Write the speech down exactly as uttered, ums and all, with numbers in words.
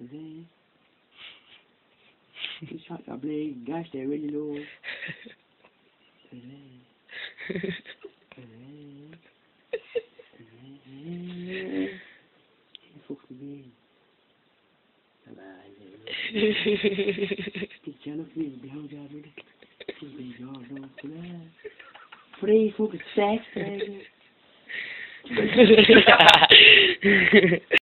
Today. This shot got big. Gosh, they're really low. Today. Today. Today. Il faut que tu viennes. Ça va aller. T'es déjà là, puis bien regardé. Puis bien regardé. Free, faut que tu sexes.